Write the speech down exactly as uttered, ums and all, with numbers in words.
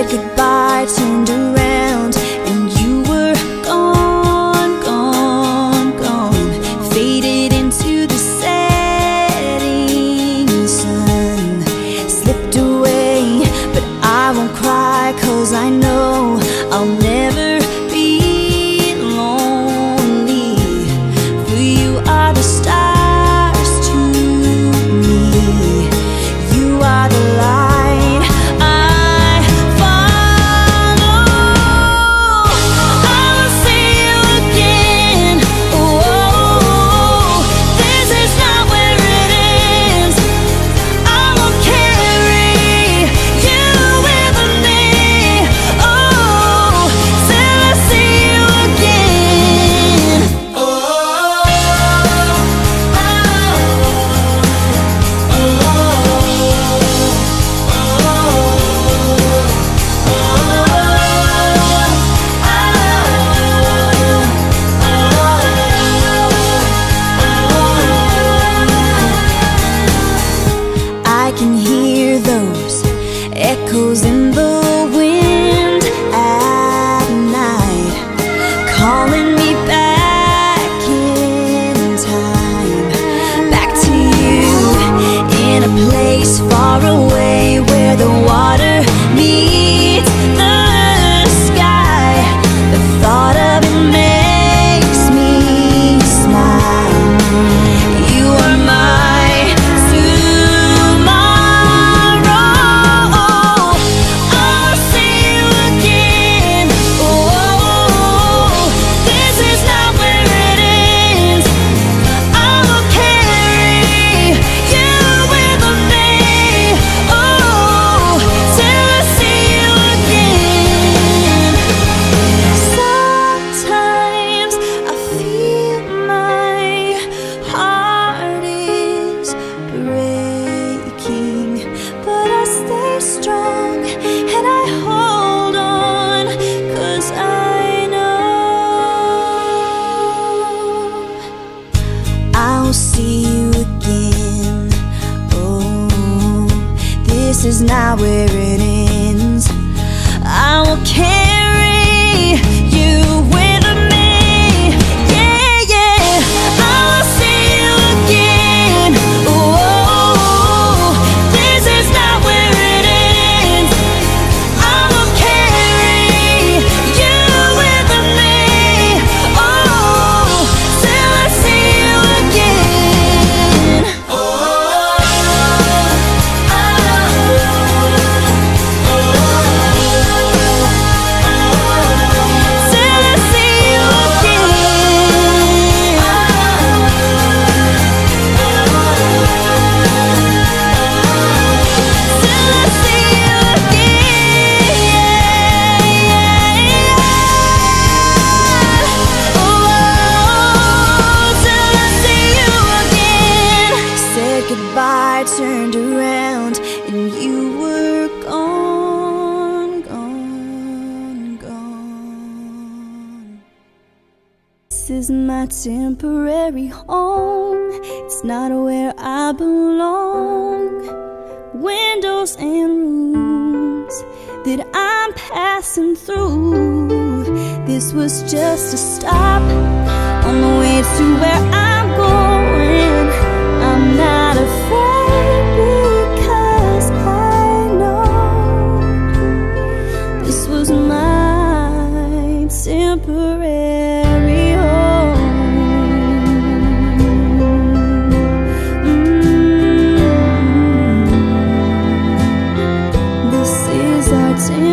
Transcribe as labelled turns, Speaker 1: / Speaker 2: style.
Speaker 1: said goodbye, turned around, and you were gone, gone, gone. Faded into the setting sun, slipped away, but I won't cry, 'cause I know I'll never be lonely. For you are the stars to me, you are the light echoes in the wind at night, calling me back in time, back to you, in a place far away where the water meets the sky. The thought of it makes me smile. You are my strong, and I hold on, 'cause I know I'll see you again. Oh, this is not where it ends. I will carry you with me. Yeah, yeah, I will see you again. Oh, this is not where it ends. Goodbye, turned around, and you were gone, gone, gone. This is my temporary home, it's not where I belong. Windows and rooms that I'm passing through. This was just a stop on the way to where I'm going. I'm not afraid, because I know this was my temporary home. Mm-hmm. This is our temporary